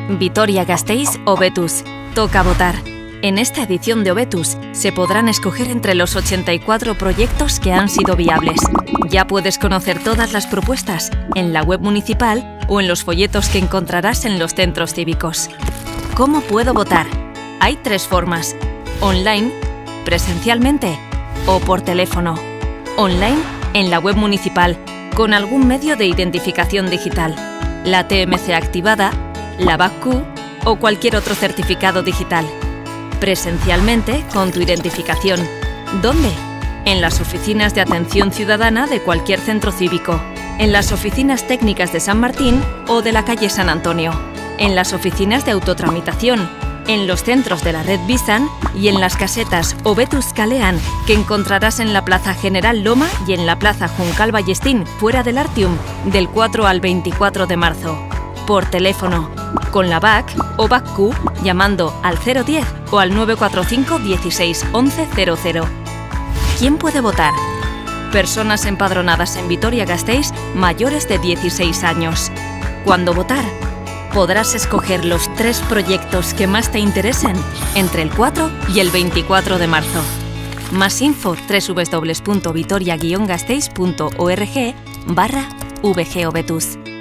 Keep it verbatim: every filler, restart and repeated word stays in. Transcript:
Vitoria-Gasteiz Hobetuz. Toca votar. En esta edición de Hobetuz se podrán escoger entre los ochenta y cuatro proyectos que han sido viables. Ya puedes conocer todas las propuestas en la web municipal o en los folletos que encontrarás en los centros cívicos. ¿Cómo puedo votar? Hay tres formas: online, presencialmente o por teléfono. Online, en la web municipal, con algún medio de identificación digital, la T M C activada, la B A C Q o cualquier otro certificado digital. Presencialmente, con tu identificación. ¿Dónde? En las oficinas de atención ciudadana de cualquier centro cívico, en las oficinas técnicas de San Martín o de la calle San Antonio, en las oficinas de autotramitación, en los centros de la red Bizan y en las casetas Hobetuz Kalean que encontrarás en la Plaza General Loma y en la Plaza Juncal Ballestín, fuera del Artium, del cuatro al veinticuatro de marzo. Por teléfono, con la B A C o B A C Q, llamando al cero diez o al nueve cuatro cinco dieciséis once cero cero. ¿Quién puede votar? Personas empadronadas en Vitoria-Gasteiz mayores de dieciséis años. ¿Cuándo votar? Podrás escoger los tres proyectos que más te interesen entre el cuatro y el veinticuatro de marzo. Más info doble u doble u doble u punto vitoria guion gasteiz punto org barra V G Hobetuz.